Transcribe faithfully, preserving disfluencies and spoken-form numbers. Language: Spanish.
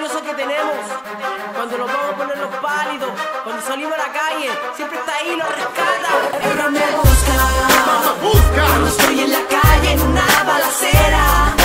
valioso que tenemos. Cuando nos vamos a poner los pálidos, cuando salimos a la calle, siempre está ahí, nos rescata. Ella me busca, busca. cuando estoy en la calle en una balacera.